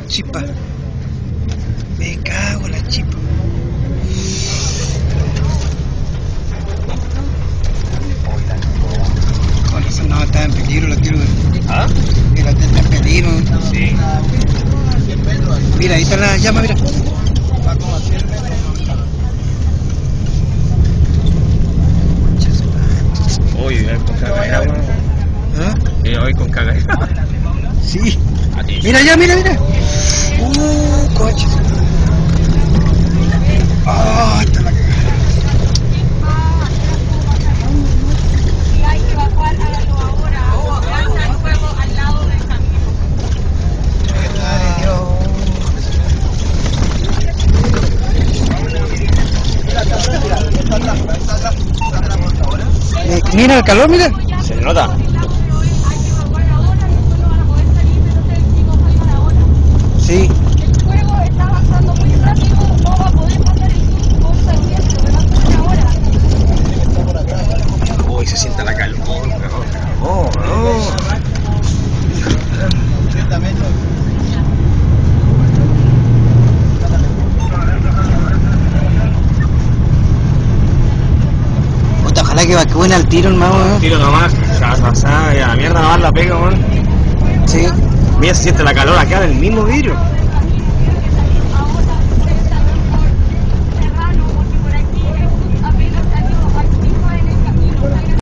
Chispa. Me cago en la chispa. Con eso no, está en peligro la tiro. ¿Ah? Mira, está en peligro. Sí. Mira, ahí está la llama, mira. Uy, con cagadera, weón. ¿Ah? Hoy con cagadera. Sí. A ti. Mira ya, mira, mira. Coche. Está la cagada. Si hay que evacuar, hágalo ahora. Lanza el fuego al lado del camino. Ay, Dios. Mira el calor, mira. ¿Se nota? Hay que evacuar ahora, después no van a poder salir, entonces chicos salgan ahora. Sí. El fuego está avanzando muy rápido, no va a poder pasar el corta el tiempo, pero va a pasar ahora. Uy, se siente la calor. Puta, ojalá que evacúen al tiro, hermano. Tiro nomás, pasada, y a la mierda nomás la pega, weón. Sí. Mira, se siente la calor acá del mismo vidrio.